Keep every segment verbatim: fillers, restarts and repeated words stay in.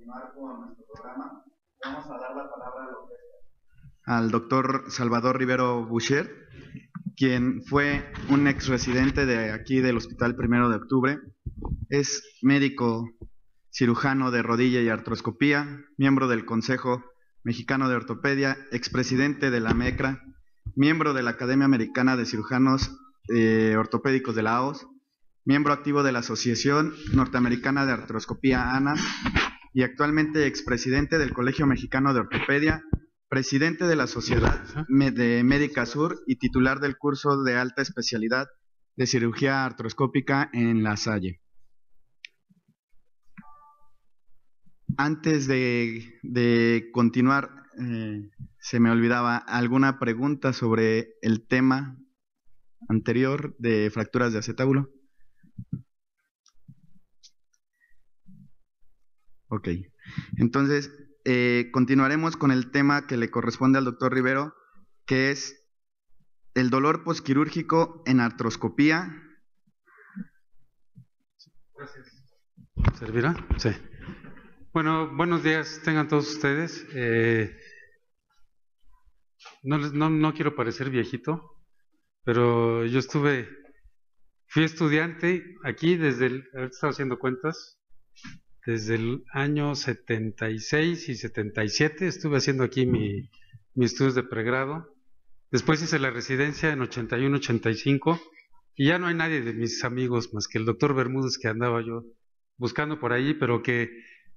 continuar con nuestro programa, vamos a dar la palabra al doctor Salvador Rivero Boucher, quien fue un ex residente de aquí del Hospital Primero de Octubre. Es médico cirujano de rodilla y artroscopía, miembro del Consejo Mexicano de Ortopedia, expresidente de la MECRA, miembro de la Academia Americana de Cirujanos eh, Ortopédicos de la A O S, miembro activo de la Asociación Norteamericana de Artroscopía ANA y actualmente expresidente del Colegio Mexicano de Ortopedia, presidente de la Sociedad de Médica Sur y titular del curso de alta especialidad de cirugía artroscópica en La Salle. Antes de, de continuar, eh, se me olvidaba alguna pregunta sobre el tema anterior de fracturas de acetábulo. Ok, entonces eh, continuaremos con el tema que le corresponde al doctor Rivero, que es el dolor posquirúrgico en artroscopía. Gracias. ¿Servirá? Sí. Bueno, buenos días tengan todos ustedes. Eh, no, les, no, no quiero parecer viejito, pero yo estuve, fui estudiante aquí desde el, he estado haciendo cuentas, desde el año setenta y seis y setenta y siete estuve haciendo aquí mi, mis estudios de pregrado. Después hice la residencia en ochenta y uno, ochenta y cinco y ya no hay nadie de mis amigos más que el doctor Bermúdez que andaba yo buscando por ahí, pero que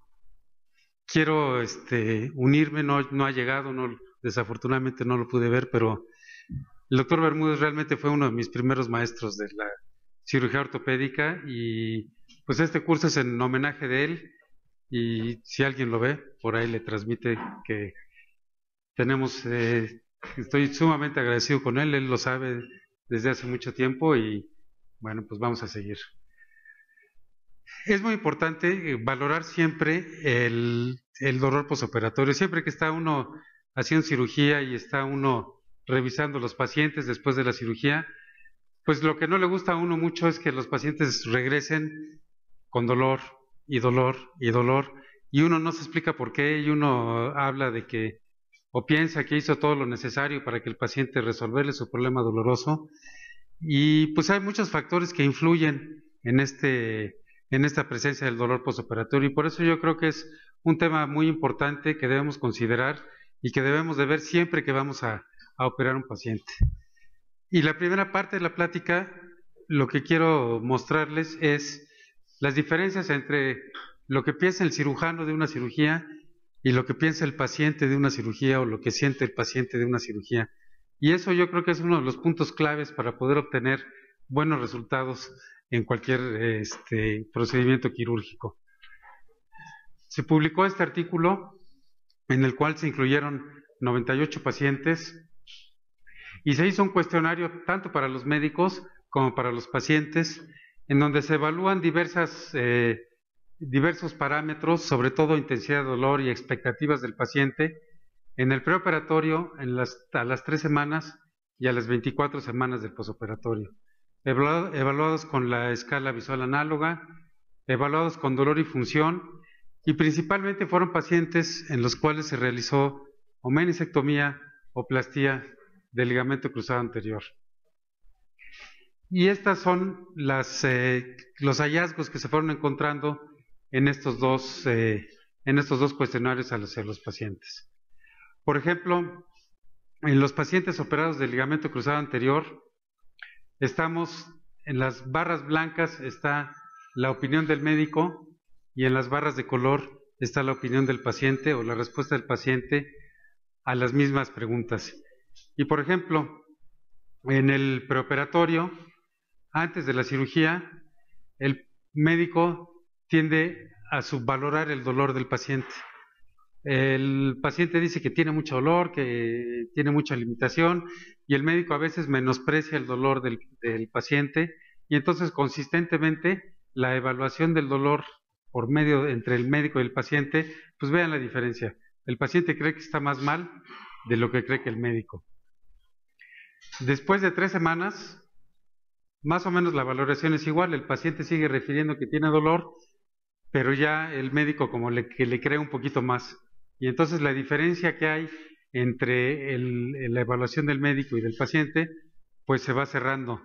quiero este, unirme, no, no ha llegado, no, desafortunadamente no lo pude ver, pero el doctor Bermúdez realmente fue uno de mis primeros maestros de la cirugía ortopédica y pues este curso es en homenaje de él y si alguien lo ve, por ahí le transmite que tenemos, eh, estoy sumamente agradecido con él, él lo sabe desde hace mucho tiempo y bueno, pues vamos a seguir. Es muy importante valorar siempre el, el dolor posoperatorio. Siempre que está uno haciendo cirugía y está uno revisando los pacientes después de la cirugía, pues lo que no le gusta a uno mucho es que los pacientes regresen con dolor y dolor y dolor y uno no se explica por qué y uno habla de que o piensa que hizo todo lo necesario para que el paciente resolverle su problema doloroso y pues hay muchos factores que influyen en este en esta presencia del dolor postoperatorio y por eso yo creo que es un tema muy importante que debemos considerar y que debemos de ver siempre que vamos a, a operar un paciente. Y la primera parte de la plática, lo que quiero mostrarles es las diferencias entre lo que piensa el cirujano de una cirugía y lo que piensa el paciente de una cirugía o lo que siente el paciente de una cirugía. Y eso yo creo que es uno de los puntos claves para poder obtener buenos resultados en cualquier este, procedimiento quirúrgico. Se publicó este artículo en el cual se incluyeron noventa y ocho pacientes y se hizo un cuestionario tanto para los médicos como para los pacientes en donde se evalúan diversas, eh, diversos parámetros, sobre todo intensidad de dolor y expectativas del paciente en el preoperatorio en las, a las tres semanas y a las veinticuatro semanas del posoperatorio. Evaluados con la escala visual análoga, evaluados con dolor y función, y principalmente fueron pacientes en los cuales se realizó o meniscectomía o plastía del ligamento cruzado anterior. Y estas son las, eh, los hallazgos que se fueron encontrando en estos dos, eh, en estos dos cuestionarios hacia los pacientes. Por ejemplo, en los pacientes operados del ligamento cruzado anterior, estamos en las barras blancas está la opinión del médico y en las barras de color está la opinión del paciente o la respuesta del paciente a las mismas preguntas. Y por ejemplo, en el preoperatorio, antes de la cirugía, el médico tiende a subvalorar el dolor del paciente. El paciente dice que tiene mucho dolor, que tiene mucha limitación y el médico a veces menosprecia el dolor del, del paciente y entonces consistentemente la evaluación del dolor por medio entre el médico y el paciente, pues vean la diferencia. El paciente cree que está más mal de lo que cree que el médico. Después de tres semanas, más o menos la valoración es igual, el paciente sigue refiriendo que tiene dolor, pero ya el médico como le, que le cree un poquito más. Y entonces la diferencia que hay entre el, la evaluación del médico y del paciente, pues se va cerrando.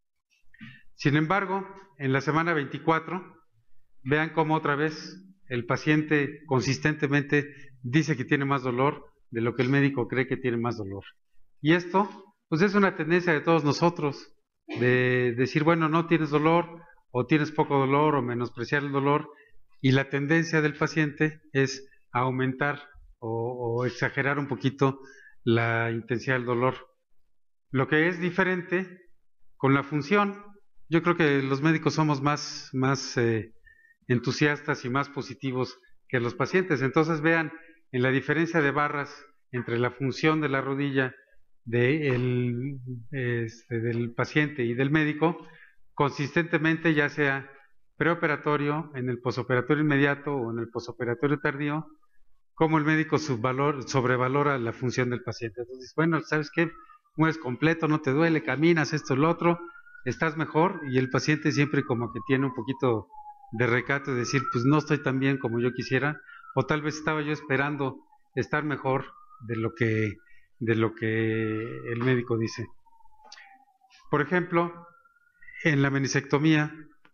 Sin embargo, en la semana veinticuatro, vean cómo otra vez el paciente consistentemente dice que tiene más dolor de lo que el médico cree que tiene más dolor. Y esto, pues es una tendencia de todos nosotros, de decir, bueno, no tienes dolor, o tienes poco dolor, o menospreciar el dolor, y la tendencia del paciente es aumentar o, o exagerar un poquito la intensidad del dolor. Lo que es diferente con la función, yo creo que los médicos somos más, más eh, entusiastas y más positivos que los pacientes. Entonces vean en la diferencia de barras entre la función de la rodilla de el, este, del paciente y del médico, consistentemente, ya sea preoperatorio, en el posoperatorio inmediato o en el posoperatorio tardío, como el médico subvalor, sobrevalora la función del paciente. Entonces, bueno, ¿sabes qué? Mueves completo, no te duele, caminas, esto, lo otro, estás mejor, y el paciente siempre como que tiene un poquito de recato de decir, pues no estoy tan bien como yo quisiera, o tal vez estaba yo esperando estar mejor de lo que, de lo que el médico dice. Por ejemplo, en la menisectomía,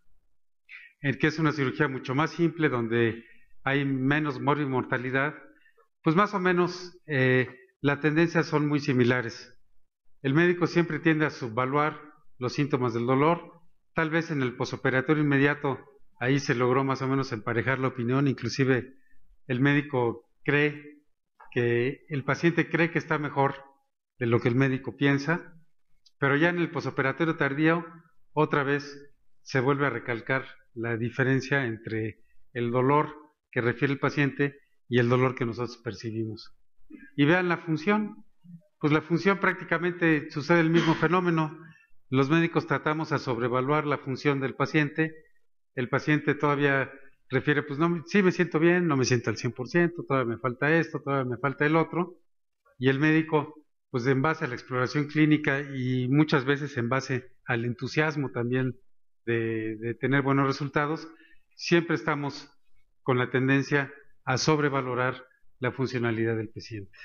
en que es una cirugía mucho más simple, donde hay menos mortalidad, pues más o menos eh, las tendencias son muy similares. El médico siempre tiende a subvaluar los síntomas del dolor. Tal vez en el posoperatorio inmediato ahí se logró más o menos emparejar la opinión, inclusive el médico cree que el paciente cree que está mejor de lo que el médico piensa, pero ya en el posoperatorio tardío otra vez se vuelve a recalcar la diferencia entre el dolor que refiere el paciente y el dolor que nosotros percibimos. Y vean la función, pues la función prácticamente sucede el mismo fenómeno. Los médicos tratamos a sobrevaluar la función del paciente, el paciente todavía refiere, pues no, sí me siento bien, no me siento al cien por ciento, todavía me falta esto, todavía me falta el otro, y el médico, pues en base a la exploración clínica y muchas veces en base al entusiasmo también de, de tener buenos resultados, siempre estamos con la tendencia a sobrevalorar la funcionalidad del paciente.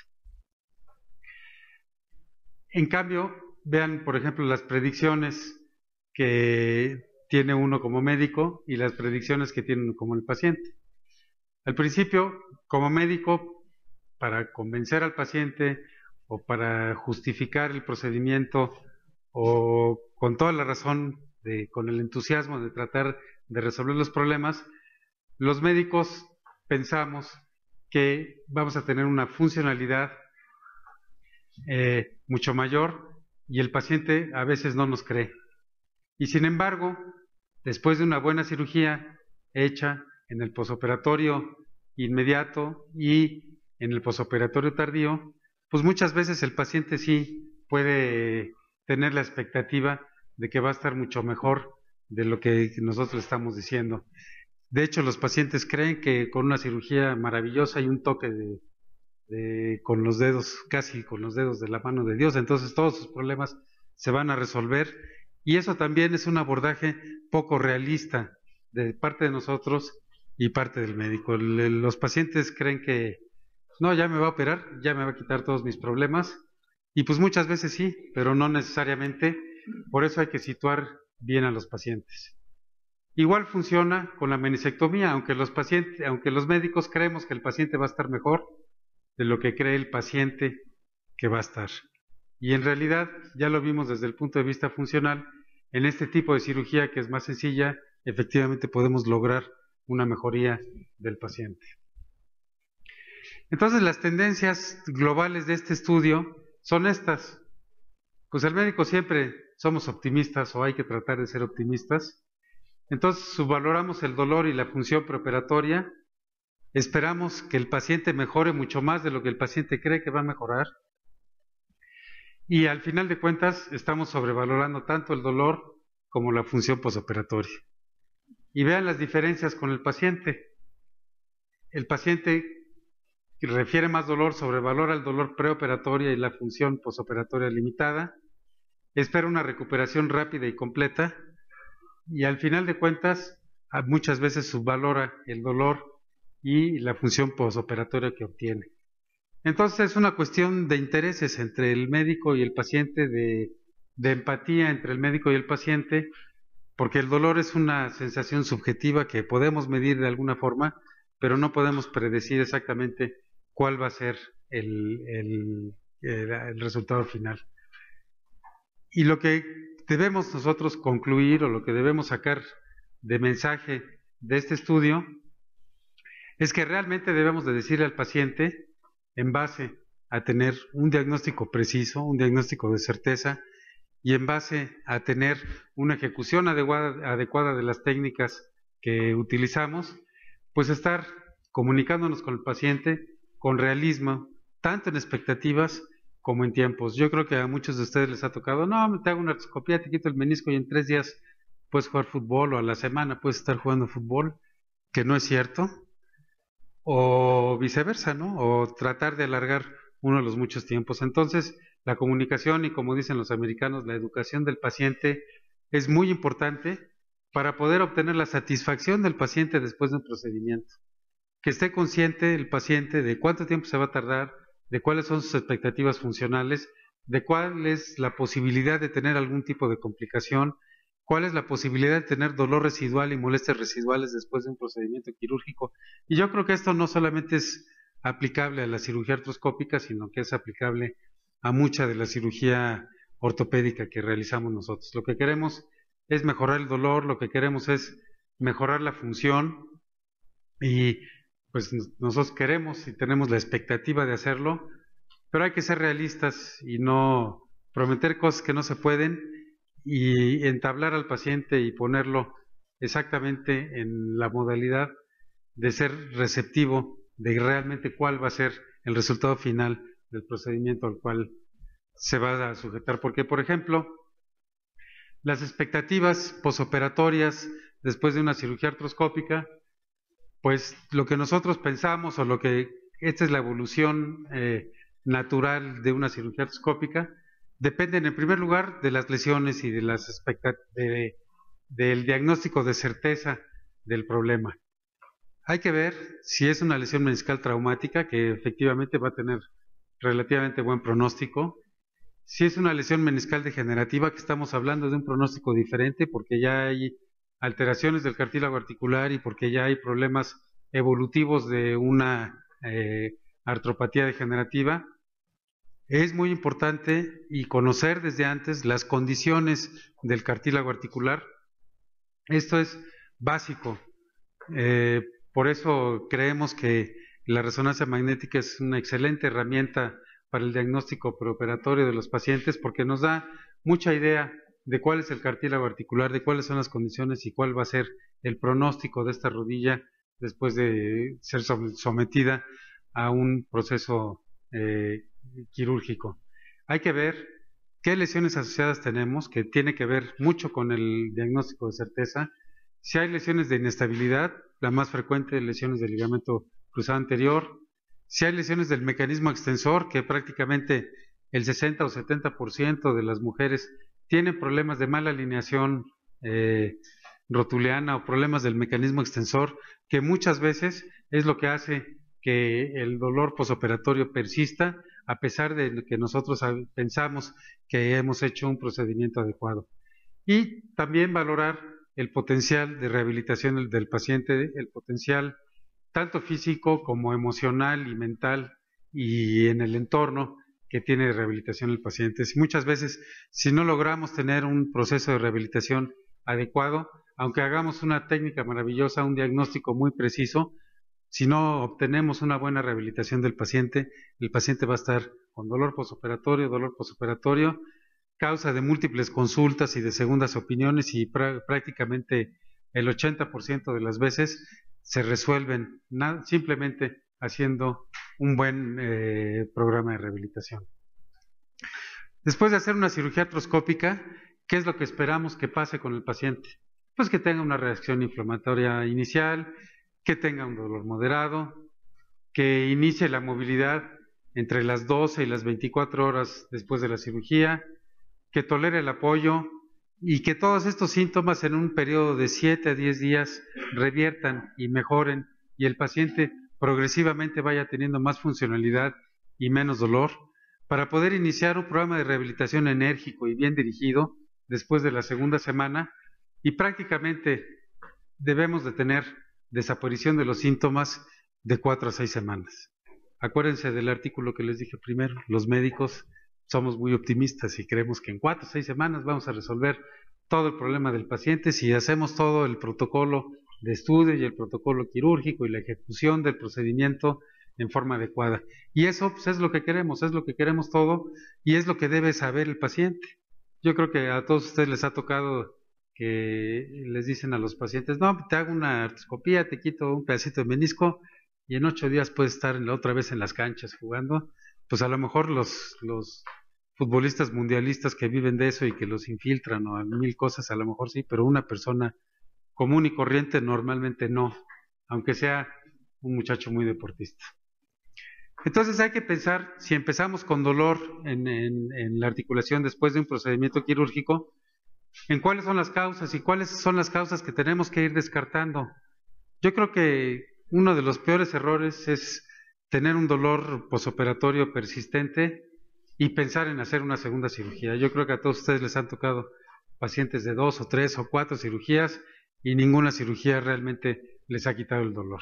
En cambio, vean, por ejemplo, las predicciones que tiene uno como médico y las predicciones que tiene uno como el paciente. Al principio, como médico, para convencer al paciente o para justificar el procedimiento o con toda la razón, de, con el entusiasmo de tratar de resolver los problemas, los médicos pensamos que vamos a tener una funcionalidad eh, mucho mayor y el paciente a veces no nos cree. Y sin embargo, después de una buena cirugía hecha en el posoperatorio inmediato y en el posoperatorio tardío, pues muchas veces el paciente sí puede tener la expectativa de que va a estar mucho mejor de lo que nosotros estamos diciendo. De hecho, los pacientes creen que con una cirugía maravillosa y un toque de, de, con los dedos, casi con los dedos de la mano de Dios, entonces todos sus problemas se van a resolver. Y eso también es un abordaje poco realista de parte de nosotros y parte del médico. Le, los pacientes creen que no, ya me va a operar, ya me va a quitar todos mis problemas, y pues muchas veces sí, pero no necesariamente. Por eso hay que situar bien a los pacientes. Igual funciona con la menisectomía, aunque los pacientes, aunque los médicos creemos que el paciente va a estar mejor de lo que cree el paciente que va a estar. Y en realidad, ya lo vimos desde el punto de vista funcional, en este tipo de cirugía que es más sencilla, efectivamente podemos lograr una mejoría del paciente. Entonces, las tendencias globales de este estudio son estas. Pues el médico siempre somos optimistas o hay que tratar de ser optimistas. Entonces, subvaloramos el dolor y la función preoperatoria. Esperamos que el paciente mejore mucho más de lo que el paciente cree que va a mejorar. Y al final de cuentas, estamos sobrevalorando tanto el dolor como la función posoperatoria. Y vean las diferencias con el paciente. El paciente que refiere más dolor sobrevalora el dolor preoperatorio y la función posoperatoria limitada. Espera una recuperación rápida y completa. Y al final de cuentas, muchas veces subvalora el dolor y la función posoperatoria que obtiene. Entonces es una cuestión de intereses entre el médico y el paciente, de, de empatía entre el médico y el paciente, porque el dolor es una sensación subjetiva que podemos medir de alguna forma, pero no podemos predecir exactamente cuál va a ser el, el, el, el resultado final. Y lo que debemos nosotros concluir, o lo que debemos sacar de mensaje de este estudio, es que realmente debemos de decirle al paciente, en base a tener un diagnóstico preciso, un diagnóstico de certeza, y en base a tener una ejecución adecuada, adecuada de las técnicas que utilizamos, pues estar comunicándonos con el paciente con realismo, tanto en expectativas como en tiempos. Yo creo que a muchos de ustedes les ha tocado, no, te hago una artroscopía, te quito el menisco y en tres días puedes jugar fútbol, o a la semana puedes estar jugando fútbol, que no es cierto, o viceversa, ¿no? O tratar de alargar uno de los muchos tiempos. Entonces, la comunicación y, como dicen los americanos, la educación del paciente es muy importante para poder obtener la satisfacción del paciente después de un procedimiento. Que esté consciente el paciente de cuánto tiempo se va a tardar, de cuáles son sus expectativas funcionales, de cuál es la posibilidad de tener algún tipo de complicación, cuál es la posibilidad de tener dolor residual y molestias residuales después de un procedimiento quirúrgico. Y yo creo que esto no solamente es aplicable a la cirugía artroscópica, sino que es aplicable a mucha de la cirugía ortopédica que realizamos nosotros. Lo que queremos es mejorar el dolor, lo que queremos es mejorar la función, y pues nosotros queremos y tenemos la expectativa de hacerlo, pero hay que ser realistas y no prometer cosas que no se pueden, y entablar al paciente y ponerlo exactamente en la modalidad de ser receptivo de realmente cuál va a ser el resultado final del procedimiento al cual se va a sujetar. Porque, por ejemplo, las expectativas posoperatorias después de una cirugía artroscópica, pues lo que nosotros pensamos, o lo que esta es la evolución eh, natural de una cirugía artroscópica, dependen en primer lugar de las lesiones y de las de, del diagnóstico de certeza del problema. Hay que ver si es una lesión meniscal traumática, que efectivamente va a tener relativamente buen pronóstico. Si es una lesión meniscal degenerativa, que estamos hablando de un pronóstico diferente, porque ya hay alteraciones del cartílago articular y porque ya hay problemas evolutivos de una eh, artropatía degenerativa. Es muy importante y conocer desde antes las condiciones del cartílago articular. Esto es básico. Eh, por eso creemos que la resonancia magnética es una excelente herramienta para el diagnóstico preoperatorio de los pacientes, porque nos da mucha idea de cuál es el cartílago articular, de cuáles son las condiciones y cuál va a ser el pronóstico de esta rodilla después de ser sometida a un proceso eh, quirúrgico. Hay que ver qué lesiones asociadas tenemos, que tiene que ver mucho con el diagnóstico de certeza. Si hay lesiones de inestabilidad, la más frecuente, lesiones del ligamento cruzado anterior. Si hay lesiones del mecanismo extensor, que prácticamente el sesenta o setenta por ciento de las mujeres tienen problemas de mala alineación eh, rotuliana o problemas del mecanismo extensor, que muchas veces es lo que hace que el dolor posoperatorio persista, a pesar de que nosotros pensamos que hemos hecho un procedimiento adecuado. Y también valorar el potencial de rehabilitación del, del paciente, el potencial tanto físico como emocional y mental y en el entorno que tiene de rehabilitación el paciente. Muchas veces, si no logramos tener un proceso de rehabilitación adecuado, aunque hagamos una técnica maravillosa, un diagnóstico muy preciso, si no obtenemos una buena rehabilitación del paciente, el paciente va a estar con dolor posoperatorio, dolor posoperatorio, causa de múltiples consultas y de segundas opiniones, y pr prácticamente el ochenta por ciento de las veces se resuelven nada, simplemente haciendo un buen eh, programa de rehabilitación. Después de hacer una cirugía artroscópica, ¿qué es lo que esperamos que pase con el paciente? Pues que tenga una reacción inflamatoria inicial, que tenga un dolor moderado, que inicie la movilidad entre las doce y las veinticuatro horas después de la cirugía, que tolere el apoyo, y que todos estos síntomas en un periodo de siete a diez días reviertan y mejoren y el paciente progresivamente vaya teniendo más funcionalidad y menos dolor, para poder iniciar un programa de rehabilitación enérgico y bien dirigido después de la segunda semana, y prácticamente debemos de tener desaparición de los síntomas de cuatro a seis semanas. Acuérdense del artículo que les dije primero, los médicos somos muy optimistas y creemos que en cuatro o seis semanas vamos a resolver todo el problema del paciente si hacemos todo el protocolo de estudio y el protocolo quirúrgico y la ejecución del procedimiento en forma adecuada. Y eso pues, es lo que queremos, es lo que queremos todo y es lo que debe saber el paciente. Yo creo que a todos ustedes les ha tocado que les dicen a los pacientes, no, te hago una artroscopía, te quito un pedacito de menisco y en ocho días puedes estar otra vez en las canchas jugando. Pues a lo mejor los, los futbolistas mundialistas que viven de eso y que los infiltran o a mil cosas, a lo mejor sí, pero una persona común y corriente normalmente no, aunque sea un muchacho muy deportista. Entonces hay que pensar, si empezamos con dolor en, en, en la articulación después de un procedimiento quirúrgico, en cuáles son las causas y cuáles son las causas que tenemos que ir descartando. Yo creo que uno de los peores errores es tener un dolor posoperatorio persistente y pensar en hacer una segunda cirugía. Yo creo que a todos ustedes les han tocado pacientes de dos o tres o cuatro cirugías y ninguna cirugía realmente les ha quitado el dolor.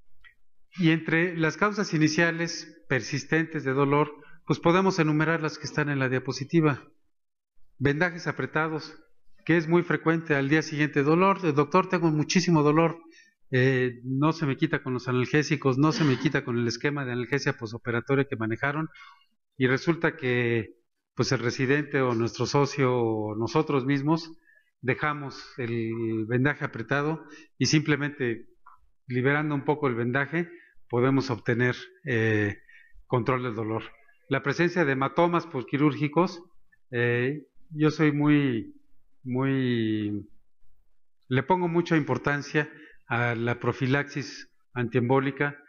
Y entre las causas iniciales persistentes de dolor, pues podemos enumerar las que están en la diapositiva. Vendajes apretados, que es muy frecuente al día siguiente. Dolor, doctor, tengo muchísimo dolor, eh, no se me quita con los analgésicos, no se me quita con el esquema de analgesia posoperatoria que manejaron, y resulta que pues el residente o nuestro socio o nosotros mismos dejamos el vendaje apretado y simplemente liberando un poco el vendaje podemos obtener eh, control del dolor. La presencia de hematomas posquirúrgicos, eh, yo soy muy, muy, le pongo mucha importancia a la profilaxis antiembólica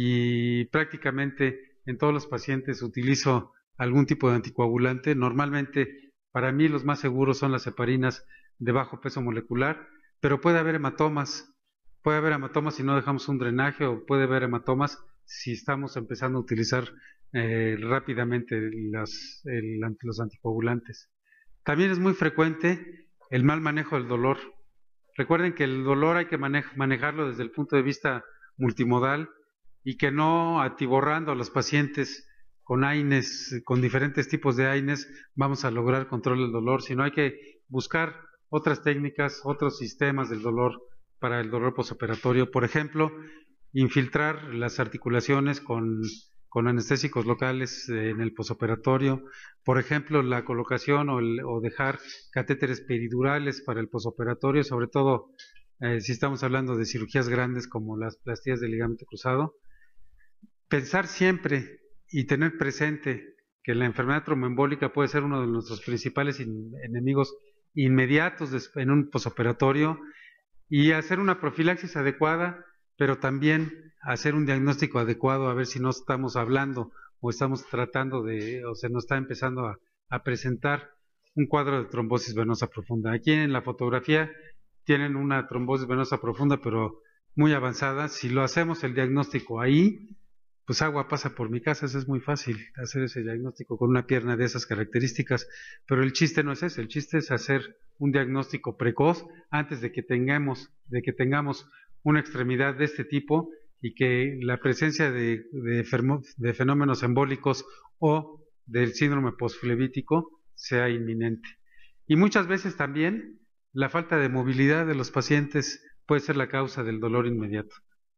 y prácticamente en todos los pacientes utilizo algún tipo de anticoagulante. Normalmente para mí los más seguros son las heparinas de bajo peso molecular, pero puede haber hematomas, puede haber hematomas si no dejamos un drenaje, o puede haber hematomas si estamos empezando a utilizar eh, rápidamente las, el, los anticoagulantes. También es muy frecuente el mal manejo del dolor. Recuerden que el dolor hay que mane manejarlo desde el punto de vista multimodal y que no atiborrando a los pacientes con AINES, con diferentes tipos de AINES, vamos a lograr control del dolor, sino hay que buscar otras técnicas, otros sistemas del dolor para el dolor posoperatorio. Por ejemplo, infiltrar las articulaciones con, con anestésicos locales eh, en el posoperatorio. Por ejemplo, la colocación o, el, o dejar catéteres peridurales para el posoperatorio, sobre todo eh, si estamos hablando de cirugías grandes como las plastías de ligamento cruzado. Pensar siempre y tener presente que la enfermedad tromboembólica puede ser uno de nuestros principales in, enemigos inmediatos en un posoperatorio, y hacer una profilaxis adecuada, pero también hacer un diagnóstico adecuado a ver si no estamos hablando o estamos tratando de, o se nos está empezando a, a presentar un cuadro de trombosis venosa profunda. Aquí en la fotografía tienen una trombosis venosa profunda, pero muy avanzada. Si lo hacemos el diagnóstico ahí, pues agua pasa por mi casa. Eso es muy fácil, hacer ese diagnóstico con una pierna de esas características, pero el chiste no es ese, el chiste es hacer un diagnóstico precoz antes de que tengamos, de que tengamos una extremidad de este tipo y que la presencia de, de, de fenómenos embólicos o del síndrome postflevítico sea inminente. Y muchas veces también la falta de movilidad de los pacientes puede ser la causa del dolor inmediato.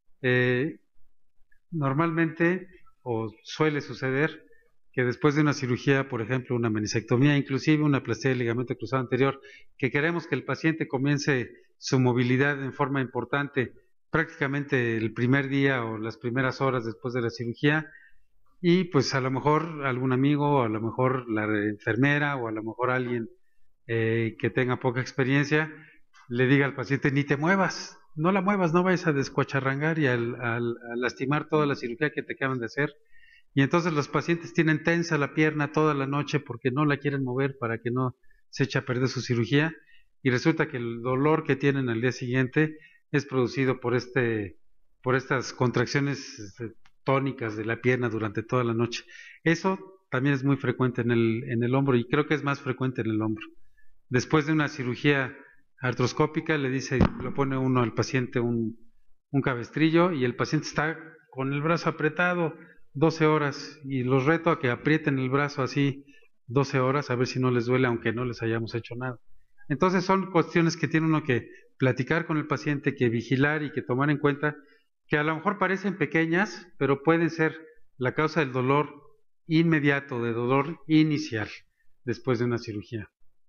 Eh, normalmente, o suele suceder, que después de una cirugía, por ejemplo, una meniscectomía, inclusive una plastía de ligamento cruzado anterior, que queremos que el paciente comience su movilidad en forma importante prácticamente el primer día o las primeras horas después de la cirugía, y pues a lo mejor algún amigo, o a lo mejor la enfermera, o a lo mejor alguien eh, que tenga poca experiencia, le diga al paciente, ni te muevas, no la muevas, no vayas a descuacharrangar y al, al, a lastimar toda la cirugía que te acaban de hacer. Y entonces los pacientes tienen tensa la pierna toda la noche porque no la quieren mover para que no se eche a perder su cirugía. y resulta que el dolor que tienen al día siguiente es producido por este, por estas contracciones tónicas de la pierna durante toda la noche. Eso también es muy frecuente en el, en el hombro, y creo que es más frecuente en el hombro. Después de una cirugía artroscópica le dice, lo pone uno al paciente un, un cabestrillo, y el paciente está con el brazo apretado doce horas, y los reto a que aprieten el brazo así doce horas a ver si no les duele, aunque no les hayamos hecho nada. Entonces son cuestiones que tiene uno que platicar con el paciente, que vigilar y que tomar en cuenta, que a lo mejor parecen pequeñas, pero pueden ser la causa del dolor inmediato, de dolor inicial después de una cirugía.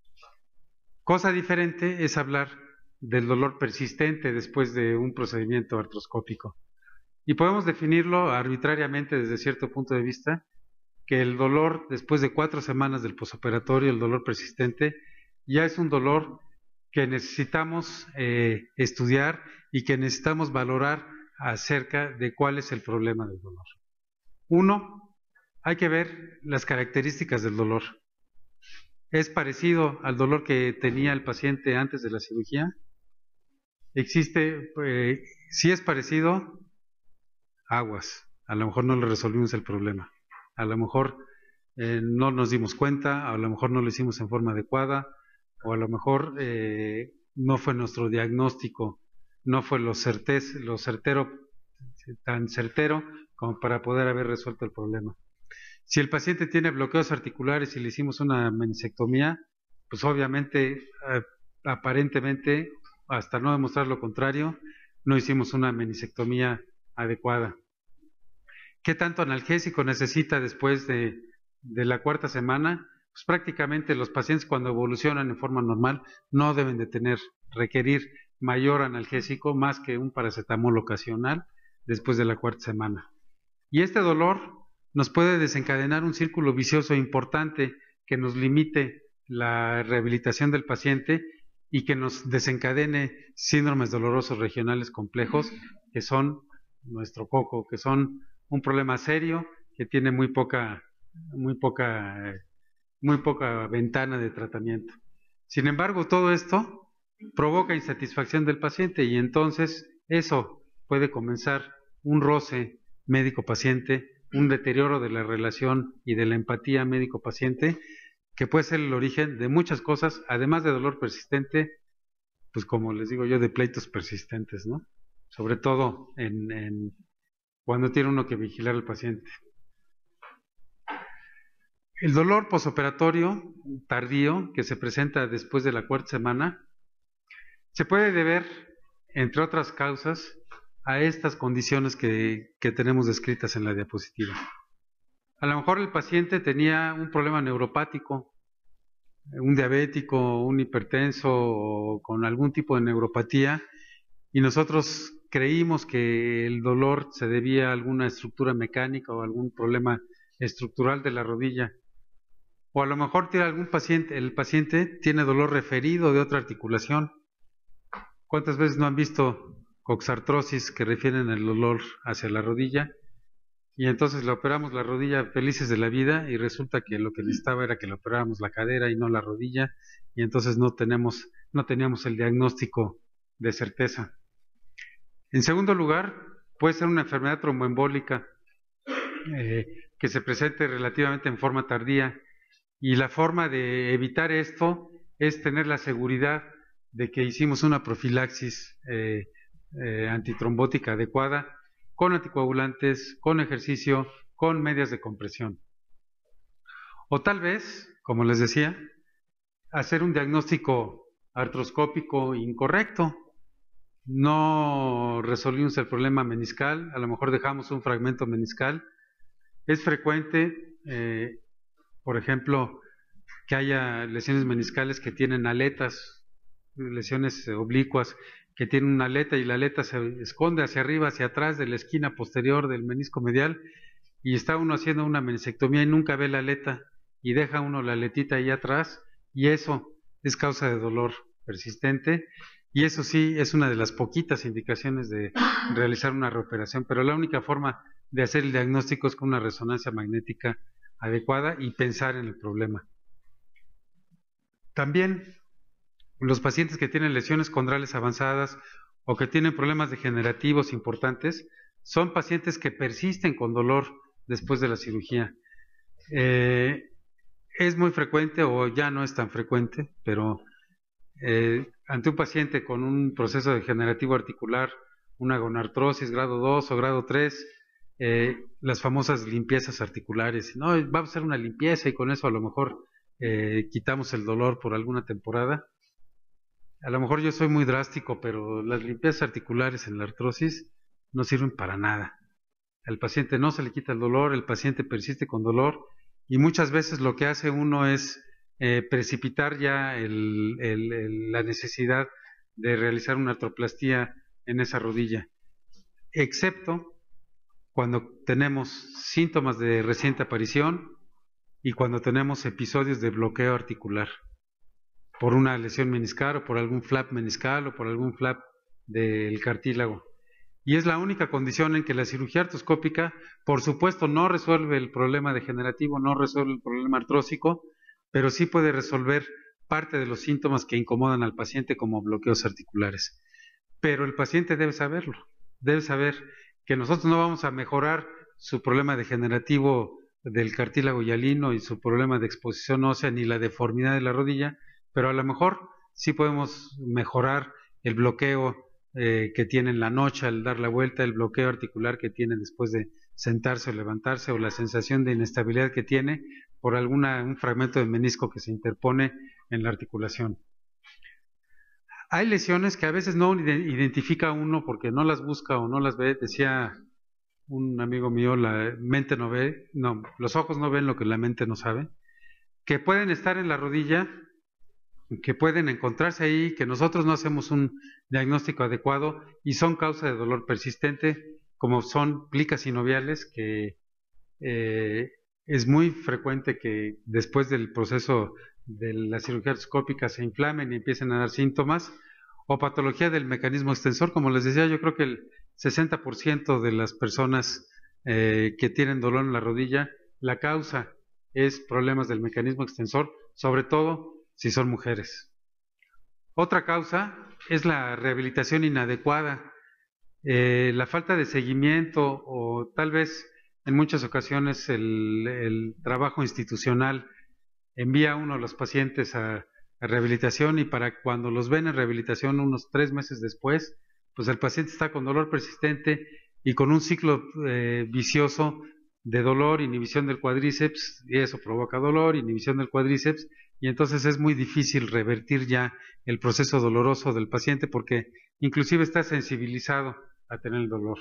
Cosa diferente es hablar del dolor persistente después de un procedimiento artroscópico. Y podemos definirlo arbitrariamente desde cierto punto de vista, que el dolor después de cuatro semanas del posoperatorio, el dolor persistente, ya es un dolor que necesitamos eh, estudiar y que necesitamos valorar acerca de cuál es el problema del dolor. Uno, hay que ver las características del dolor. ¿Es parecido al dolor que tenía el paciente antes de la cirugía? Existe, eh, si es parecido, aguas, a lo mejor no le resolvimos el problema, a lo mejor eh, no nos dimos cuenta, a lo mejor no lo hicimos en forma adecuada, o a lo mejor eh, no fue nuestro diagnóstico, no fue lo, certez, lo certero, tan certero como para poder haber resuelto el problema. Si el paciente tiene bloqueos articulares y le hicimos una menisectomía, pues obviamente, eh, aparentemente, hasta no demostrar lo contrario, no hicimos una menisectomía adecuada. ¿Qué tanto analgésico necesita después de, de la cuarta semana? Pues prácticamente los pacientes, cuando evolucionan en forma normal, no deben de tener, requerir mayor analgésico más que un paracetamol ocasional después de la cuarta semana. Y este dolor nos puede desencadenar un círculo vicioso importante que nos limite la rehabilitación del paciente y que nos desencadene síndromes dolorosos regionales complejos, que son nuestro coco, que son un problema serio que tiene muy poca, muy poca, muy poca ventana de tratamiento. Sin embargo, todo esto provoca insatisfacción del paciente, y entonces eso puede comenzar un roce médico-paciente, un deterioro de la relación y de la empatía médico-paciente, que puede ser el origen de muchas cosas, además de dolor persistente, pues como les digo yo, de pleitos persistentes, ¿no? Sobre todo en, en cuando tiene uno que vigilar al paciente. El dolor posoperatorio tardío, que se presenta después de la cuarta semana, se puede deber, entre otras causas, a estas condiciones que, que tenemos descritas en la diapositiva. A lo mejor el paciente tenía un problema neuropático, un diabético, un hipertenso o con algún tipo de neuropatía, y nosotros creímos que el dolor se debía a alguna estructura mecánica o algún problema estructural de la rodilla. O a lo mejor tiene algún paciente, el paciente tiene dolor referido de otra articulación. ¿Cuántas veces no han visto coxartrosis que refieren el dolor hacia la rodilla? Y entonces le operamos la rodilla felices de la vida, y resulta que lo que necesitaba era que le operáramos la cadera y no la rodilla, y entonces no tenemos, no teníamos el diagnóstico de certeza. En segundo lugar, puede ser una enfermedad tromboembólica eh, que se presente relativamente en forma tardía, y la forma de evitar esto es tener la seguridad de que hicimos una profilaxis eh, eh, antitrombótica adecuada, con anticoagulantes, con ejercicio, con medias de compresión. O tal vez, como les decía, hacer un diagnóstico artroscópico incorrecto. No resolvimos el problema meniscal, a lo mejor dejamos un fragmento meniscal. Es frecuente, eh, por ejemplo, que haya lesiones meniscales que tienen aletas, lesiones oblicuas que tienen una aleta, y la aleta se esconde hacia arriba, hacia atrás de la esquina posterior del menisco medial, y está uno haciendo una menisectomía y nunca ve la aleta, y deja uno la aletita ahí atrás, y eso es causa de dolor persistente, y eso sí es una de las poquitas indicaciones de realizar una reoperación, pero la única forma de hacer el diagnóstico es con una resonancia magnética adecuada y pensar en el problema. También los pacientes que tienen lesiones condrales avanzadas o que tienen problemas degenerativos importantes, son pacientes que persisten con dolor después de la cirugía. Eh, es muy frecuente, o ya no es tan frecuente, pero eh, ante un paciente con un proceso degenerativo articular, una gonartrosis grado dos o grado tres, eh, las famosas limpiezas articulares, no, vamos a hacer una limpieza y con eso a lo mejor eh, quitamos el dolor por alguna temporada. A lo mejor yo soy muy drástico, pero las limpiezas articulares en la artrosis no sirven para nada. Al paciente no se le quita el dolor, el paciente persiste con dolor y muchas veces lo que hace uno es eh, precipitar ya el, el, el, la necesidad de realizar una artroplastía en esa rodilla, excepto cuando tenemos síntomas de reciente aparición y cuando tenemos episodios de bloqueo articular por una lesión meniscal o por algún flap meniscal o por algún flap del cartílago. Y es la única condición en que la cirugía artroscópica, por supuesto, no resuelve el problema degenerativo, no resuelve el problema artrósico, pero sí puede resolver parte de los síntomas que incomodan al paciente como bloqueos articulares. Pero el paciente debe saberlo, debe saber que nosotros no vamos a mejorar su problema degenerativo del cartílago hialino y su problema de exposición ósea ni la deformidad de la rodilla, pero a lo mejor sí podemos mejorar el bloqueo eh, que tiene en la noche al dar la vuelta, el bloqueo articular que tiene después de sentarse o levantarse, o la sensación de inestabilidad que tiene por alguna, un fragmento de menisco que se interpone en la articulación. Hay lesiones que a veces no identifica uno porque no las busca o no las ve. Decía un amigo mío, la mente no ve, no, los ojos no ven lo que la mente no sabe, que pueden estar en la rodilla, que pueden encontrarse ahí, que nosotros no hacemos un diagnóstico adecuado y son causa de dolor persistente, como son plicas sinoviales, que eh, es muy frecuente que después del proceso de la cirugía artroscópica se inflamen y empiecen a dar síntomas, o patología del mecanismo extensor. Como les decía, yo creo que el sesenta por ciento de las personas eh, que tienen dolor en la rodilla, la causa es problemas del mecanismo extensor, sobre todo si son mujeres. Otra causa es la rehabilitación inadecuada, eh, la falta de seguimiento o tal vez en muchas ocasiones el, el trabajo institucional envía a uno a los pacientes a, a rehabilitación y para cuando los ven en rehabilitación unos tres meses después, pues el paciente está con dolor persistente y con un ciclo eh, vicioso de dolor, inhibición del cuádriceps, y eso provoca dolor, inhibición del cuádriceps, y entonces es muy difícil revertir ya el proceso doloroso del paciente porque inclusive está sensibilizado a tener el dolor.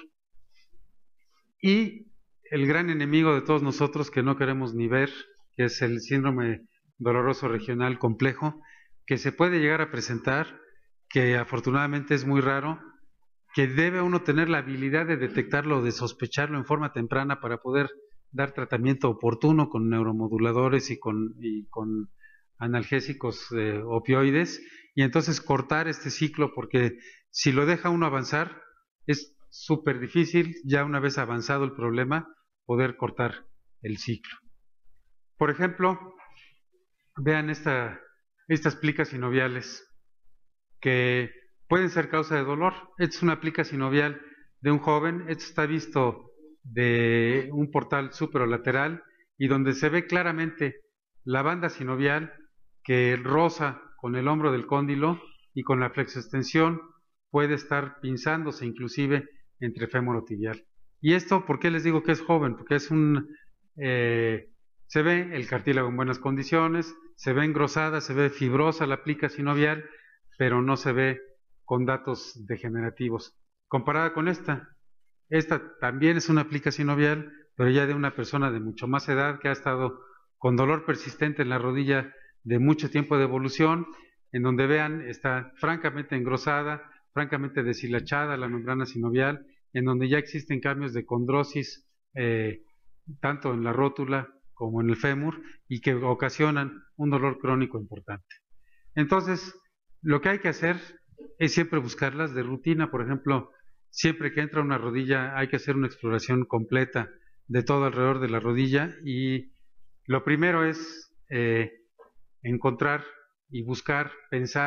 Y el gran enemigo de todos nosotros que no queremos ni ver, que es el síndrome doloroso regional complejo, que se puede llegar a presentar, que afortunadamente es muy raro, que debe uno tener la habilidad de detectarlo, de sospecharlo en forma temprana para poder dar tratamiento oportuno con neuromoduladores y con, y con analgésicos eh, opioides, y entonces cortar este ciclo, porque si lo deja uno avanzar, es súper difícil, ya una vez avanzado el problema, poder cortar el ciclo. Por ejemplo, vean esta, estas plicas sinoviales que pueden ser causa de dolor. Esta es una plica sinovial de un joven, esto está visto de un portal superolateral y donde se ve claramente la banda sinovial que roza con el hombro del cóndilo y con la flexoextensión puede estar pinzándose inclusive entre fémuro tibial. Y esto, ¿por qué les digo que es joven? Porque es un... Eh, se ve el cartílago en buenas condiciones, se ve engrosada, se ve fibrosa la plica sinovial, pero no se ve con datos degenerativos. Comparada con esta, esta también es una plica sinovial, pero ya de una persona de mucho más edad que ha estado con dolor persistente en la rodilla de mucho tiempo de evolución, en donde vean está francamente engrosada, francamente deshilachada la membrana sinovial, en donde ya existen cambios de condrosis eh, tanto en la rótula como en el fémur y que ocasionan un dolor crónico importante. Entonces, lo que hay que hacer es siempre buscarlas de rutina. Por ejemplo, siempre que entra una rodilla hay que hacer una exploración completa de todo alrededor de la rodilla y lo primero es eh, encontrar y buscar, pensar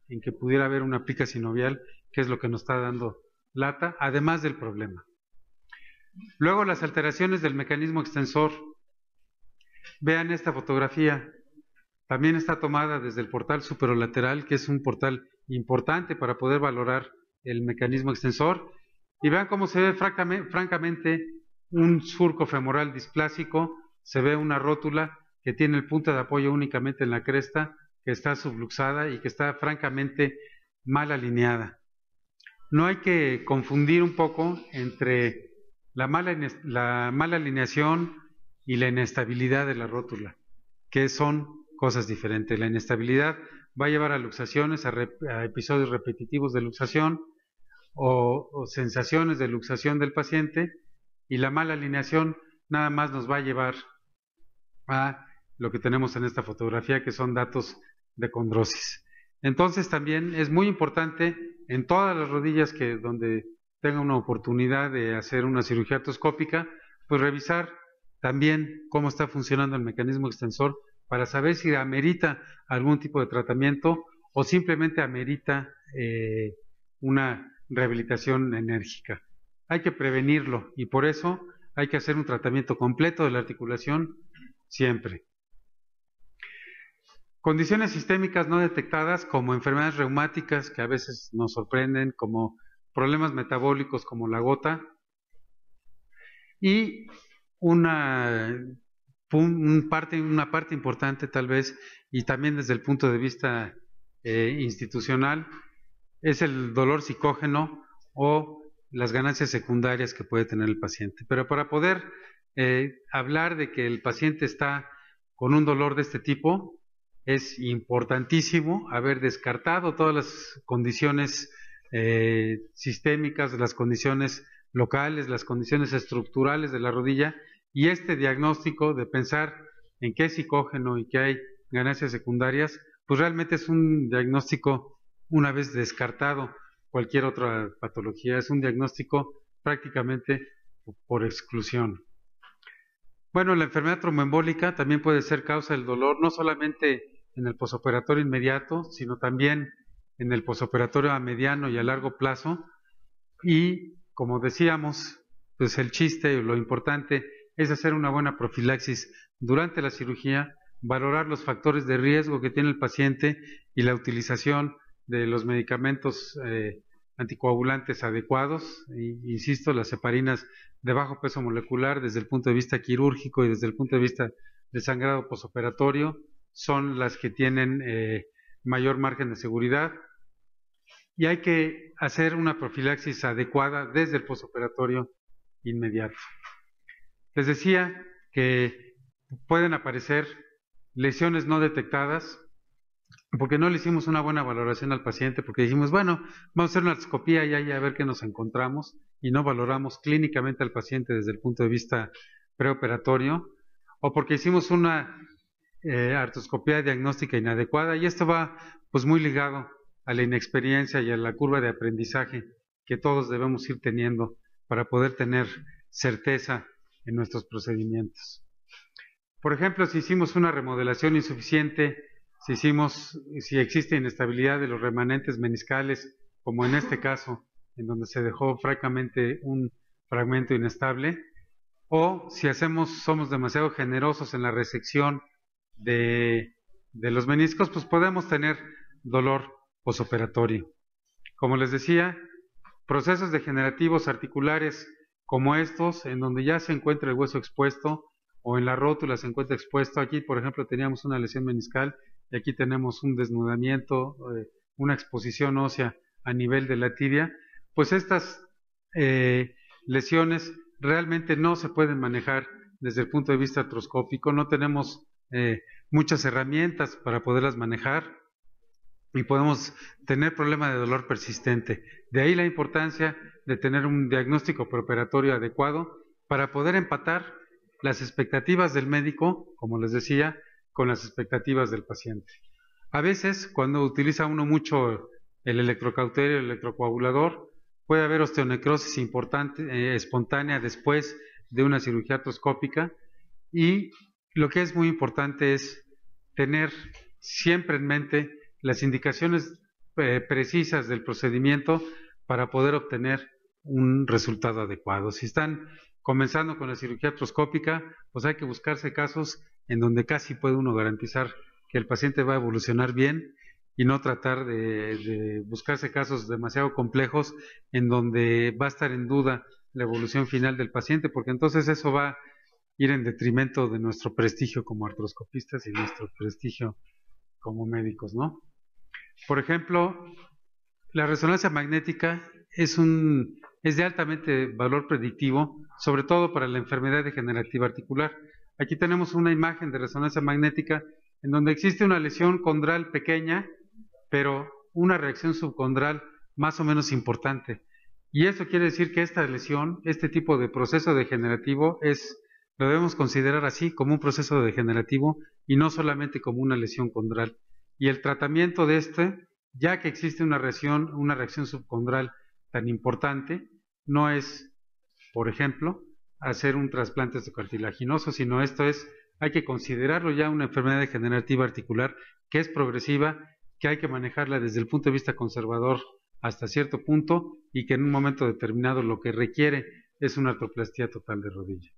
en que pudiera haber una plica sinovial, que es lo que nos está dando lata, además del problema. Luego, las alteraciones del mecanismo extensor. Vean esta fotografía. También está tomada desde el portal superolateral, que es un portal importante para poder valorar el mecanismo extensor. Y vean cómo se ve francamente un surco femoral displásico, se ve una rótula que tiene el punto de apoyo únicamente en la cresta, que está subluxada y que está francamente mal alineada. No hay que confundir un poco entre la mala, la mala alineación y la inestabilidad de la rótula, que son cosas diferentes. La inestabilidad va a llevar a luxaciones, a, rep a episodios repetitivos de luxación o, o sensaciones de luxación del paciente, y la mala alineación nada más nos va a llevar a lo que tenemos en esta fotografía, que son datos de condrosis. Entonces también es muy importante en todas las rodillas que donde tenga una oportunidad de hacer una cirugía artroscópica, pues revisar también cómo está funcionando el mecanismo extensor para saber si amerita algún tipo de tratamiento o simplemente amerita eh, una rehabilitación enérgica. Hay que prevenirlo y por eso hay que hacer un tratamiento completo de la articulación siempre. Condiciones sistémicas no detectadas como enfermedades reumáticas que a veces nos sorprenden, como problemas metabólicos como la gota, y una, un parte, una parte importante tal vez, y también desde el punto de vista eh, institucional, es el dolor psicógeno o las ganancias secundarias que puede tener el paciente. Pero para poder eh, hablar de que el paciente está con un dolor de este tipo, es importantísimo haber descartado todas las condiciones eh, sistémicas, las condiciones locales, las condiciones estructurales de la rodilla, y este diagnóstico de pensar en qué es psicógeno y que hay ganancias secundarias, pues realmente es un diagnóstico, una vez descartado cualquier otra patología, es un diagnóstico prácticamente por exclusión. Bueno, la enfermedad tromboembólica también puede ser causa del dolor, no solamente en el posoperatorio inmediato, sino también en el posoperatorio a mediano y a largo plazo. Y, como decíamos, pues el chiste, lo importante es hacer una buena profilaxis durante la cirugía, valorar los factores de riesgo que tiene el paciente y la utilización de los medicamentos eh, anticoagulantes adecuados. Y, insisto, las heparinas de bajo peso molecular desde el punto de vista quirúrgico y desde el punto de vista de sangrado posoperatorio son las que tienen eh, mayor margen de seguridad, y hay que hacer una profilaxis adecuada desde el posoperatorio inmediato. Les decía que pueden aparecer lesiones no detectadas porque no le hicimos una buena valoración al paciente, porque dijimos, bueno, vamos a hacer una artroscopía y ahí a ver qué nos encontramos, y no valoramos clínicamente al paciente desde el punto de vista preoperatorio, o porque hicimos una eh, artroscopía diagnóstica inadecuada, y esto va pues muy ligado a la inexperiencia y a la curva de aprendizaje que todos debemos ir teniendo para poder tener certeza en nuestros procedimientos. Por ejemplo, si hicimos una remodelación insuficiente, si hicimos, si existe inestabilidad de los remanentes meniscales, como en este caso, en donde se dejó francamente un fragmento inestable, o si hacemos, somos demasiado generosos en la resección de, de los meniscos, pues podemos tener dolor posoperatorio. Como les decía, procesos degenerativos articulares como estos, en donde ya se encuentra el hueso expuesto o en la rótula se encuentra expuesto. Aquí, por ejemplo, teníamos una lesión meniscal y aquí tenemos un desnudamiento, eh, una exposición ósea a nivel de la tibia. Pues estas eh, lesiones realmente no se pueden manejar desde el punto de vista artroscópico, no tenemos eh, muchas herramientas para poderlas manejar y podemos tener problema de dolor persistente. De ahí la importancia de tener un diagnóstico preoperatorio adecuado para poder empatar las expectativas del médico, como les decía, con las expectativas del paciente. A veces, cuando utiliza uno mucho el electrocauterio, el electrocoagulador, puede haber osteonecrosis importante, eh, espontánea después de una cirugía artroscópica, y lo que es muy importante es tener siempre en mente las indicaciones eh, precisas del procedimiento para poder obtener un resultado adecuado. Si están comenzando con la cirugía artroscópica, pues hay que buscarse casos en donde casi puede uno garantizar que el paciente va a evolucionar bien y no tratar de, de buscarse casos demasiado complejos en donde va a estar en duda la evolución final del paciente, porque entonces eso va a ir en detrimento de nuestro prestigio como artroscopistas y nuestro prestigio como médicos, ¿no? Por ejemplo, la resonancia magnética es un es de altamente valor predictivo, sobre todo para la enfermedad degenerativa articular. Aquí tenemos una imagen de resonancia magnética en donde existe una lesión condral pequeña, pero una reacción subcondral más o menos importante. Y eso quiere decir que esta lesión, este tipo de proceso degenerativo, es, lo debemos considerar así, como un proceso degenerativo y no solamente como una lesión condral. Y el tratamiento de este, ya que existe una reacción, una reacción subcondral tan importante, no es, por ejemplo, hacer un trasplante cartilaginoso, sino esto es, hay que considerarlo ya una enfermedad degenerativa articular que es progresiva, que hay que manejarla desde el punto de vista conservador hasta cierto punto y que en un momento determinado lo que requiere es una artroplastía total de rodilla.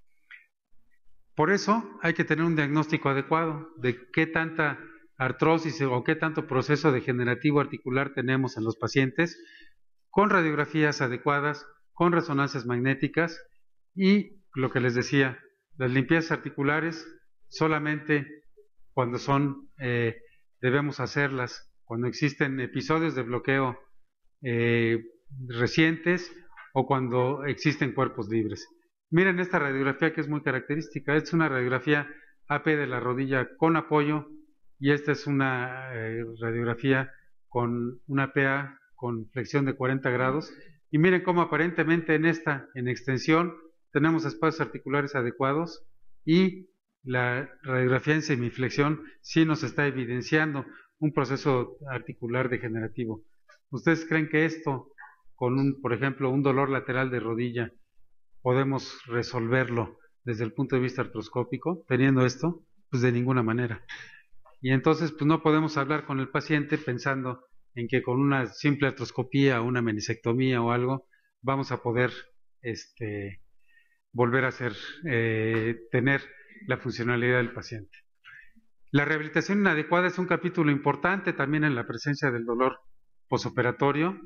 Por eso hay que tener un diagnóstico adecuado de qué tanta artrosis o qué tanto proceso degenerativo articular tenemos en los pacientes, con radiografías adecuadas, con resonancias magnéticas y lo que les decía, las limpiezas articulares solamente cuando son, eh, debemos hacerlas, cuando existen episodios de bloqueo eh, recientes o cuando existen cuerpos libres. Miren esta radiografía que es muy característica, es una radiografía A P de la rodilla con apoyo y esta es una eh, radiografía con una P A con flexión de cuarenta grados y miren cómo aparentemente en esta, en extensión, tenemos espacios articulares adecuados y la radiografía en semiflexión sí nos está evidenciando un proceso articular degenerativo. ¿Ustedes creen que esto, con un, por ejemplo, un dolor lateral de rodilla, podemos resolverlo desde el punto de vista artroscópico, teniendo esto? Pues de ninguna manera. Y entonces, pues no podemos hablar con el paciente pensando en que con una simple artroscopía o una menisectomía o algo, vamos a poder este, volver a ser, eh, tener la funcionalidad del paciente. La rehabilitación inadecuada es un capítulo importante también en la presencia del dolor posoperatorio.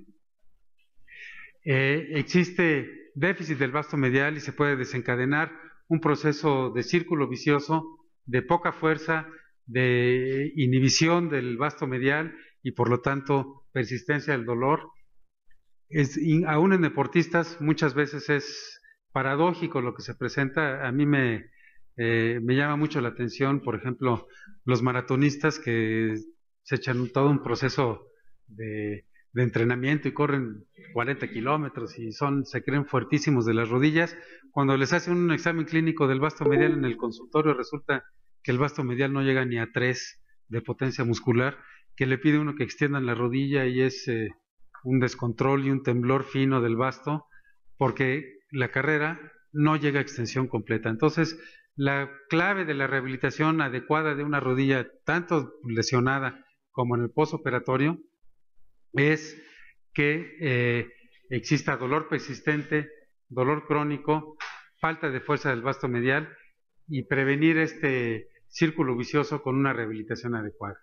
Eh, existe déficit del vasto medial y se puede desencadenar un proceso de círculo vicioso, de poca fuerza, de inhibición del vasto medial y por lo tanto persistencia del dolor. Es, y aún en deportistas muchas veces es paradójico lo que se presenta. A mí me, eh, me llama mucho la atención, por ejemplo, los maratonistas que se echan todo un proceso de, de entrenamiento y corren cuarenta kilómetros y son, se creen fuertísimos de las rodillas. Cuando les hacen un examen clínico del vasto medial en el consultorio resulta que el vasto medial no llega ni a tres de potencia muscular, que le pide uno que extiendan la rodilla y es eh, un descontrol y un temblor fino del vasto porque la carrera no llega a extensión completa. Entonces, la clave de la rehabilitación adecuada de una rodilla tanto lesionada como en el postoperatorio es que eh, exista dolor persistente, dolor crónico, falta de fuerza del vasto medial y prevenir este círculo vicioso con una rehabilitación adecuada.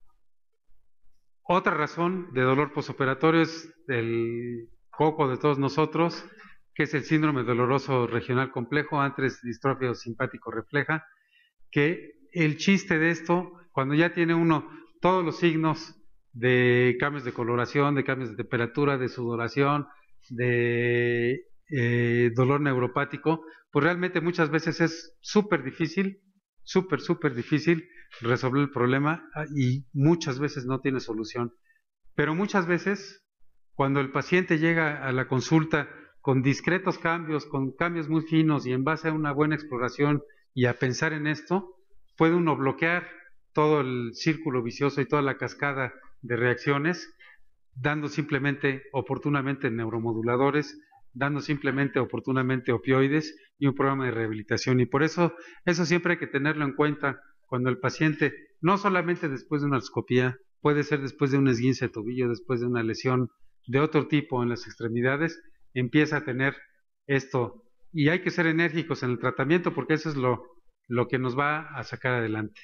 Otra razón de dolor postoperatorio es el coco de todos nosotros, que es el síndrome doloroso regional complejo, antes distrofia simpático refleja, que el chiste de esto, cuando ya tiene uno todos los signos de cambios de coloración, de cambios de temperatura, de sudoración, de eh, dolor neuropático, pues realmente muchas veces es súper difícil, súper, súper difícil resolver el problema y muchas veces no tiene solución. Pero muchas veces, cuando el paciente llega a la consulta con discretos cambios, con cambios muy finos y en base a una buena exploración y a pensar en esto, puede uno bloquear todo el círculo vicioso y toda la cascada de reacciones, dando simplemente oportunamente neuromoduladores, dando simplemente oportunamente opioides y un programa de rehabilitación. Y por eso, eso siempre hay que tenerlo en cuenta cuando el paciente, no solamente después de una artroscopía, puede ser después de un esguince de tobillo, después de una lesión de otro tipo en las extremidades, empieza a tener esto. Y hay que ser enérgicos en el tratamiento porque eso es lo, lo que nos va a sacar adelante.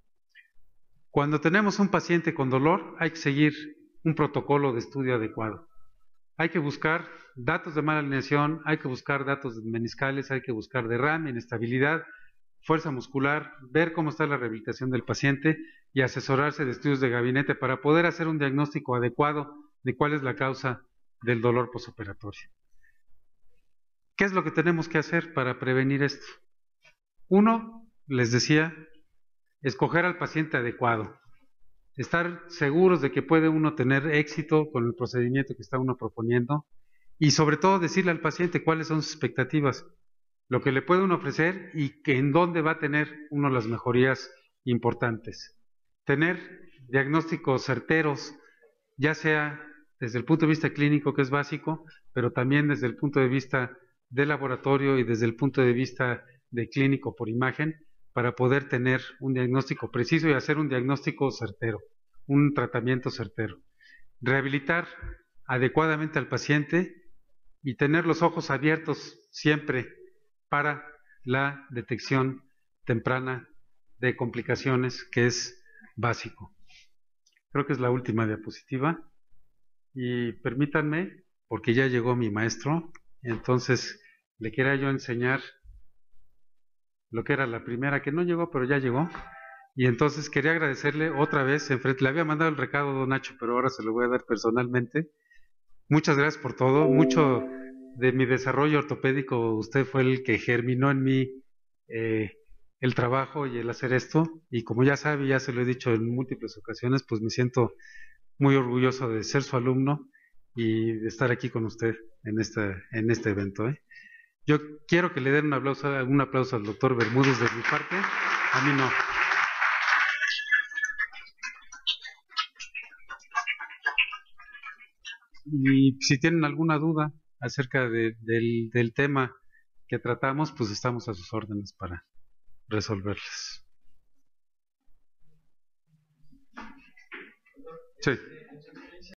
Cuando tenemos un paciente con dolor, hay que seguir un protocolo de estudio adecuado. Hay que buscar datos de mala alineación, hay que buscar datos meniscales, hay que buscar derrame, inestabilidad, fuerza muscular, ver cómo está la rehabilitación del paciente y asesorarse de estudios de gabinete para poder hacer un diagnóstico adecuado de cuál es la causa del dolor posoperatorio. ¿Qué es lo que tenemos que hacer para prevenir esto? Uno, les decía, escoger al paciente adecuado. Estar seguros de que puede uno tener éxito con el procedimiento que está uno proponiendo y sobre todo decirle al paciente cuáles son sus expectativas, lo que le puede uno ofrecer y que en dónde va a tener uno las mejorías importantes. Tener diagnósticos certeros, ya sea desde el punto de vista clínico, que es básico, pero también desde el punto de vista de laboratorio y desde el punto de vista de clínico por imagen, para poder tener un diagnóstico preciso y hacer un diagnóstico certero, un tratamiento certero. Rehabilitar adecuadamente al paciente y tener los ojos abiertos siempre para la detección temprana de complicaciones, que es básico. Creo que es la última diapositiva. Y permítanme, porque ya llegó mi maestro, entonces le quería yo enseñar lo que era la primera, que no llegó, pero ya llegó. Y entonces quería agradecerle otra vez, enfrente, le había mandado el recado a don Nacho, pero ahora se lo voy a dar personalmente. Muchas gracias por todo, mucho de mi desarrollo ortopédico, usted fue el que germinó en mí eh, el trabajo y el hacer esto, y como ya sabe, ya se lo he dicho en múltiples ocasiones, pues me siento muy orgulloso de ser su alumno y de estar aquí con usted en este, en este evento, ¿eh? Yo quiero que le den un aplauso, un aplauso al doctor Bermúdez de mi parte, a mí no. Y si tienen alguna duda acerca de, del, del tema que tratamos, pues estamos a sus órdenes para resolverlas. Sí.